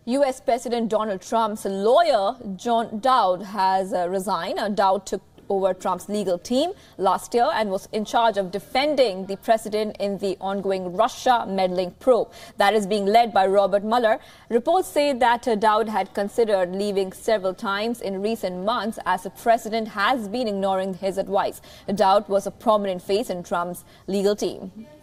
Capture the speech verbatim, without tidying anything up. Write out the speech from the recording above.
U S President Donald Trump's lawyer, John Dowd, has uh, resigned. Uh, Dowd took over Trump's legal team last year and was in charge of defending the president in the ongoing Russia meddling probe that is being led by Robert Mueller. Reports say that uh, Dowd had considered leaving several times in recent months as the president has been ignoring his advice. Dowd was a prominent face in Trump's legal team.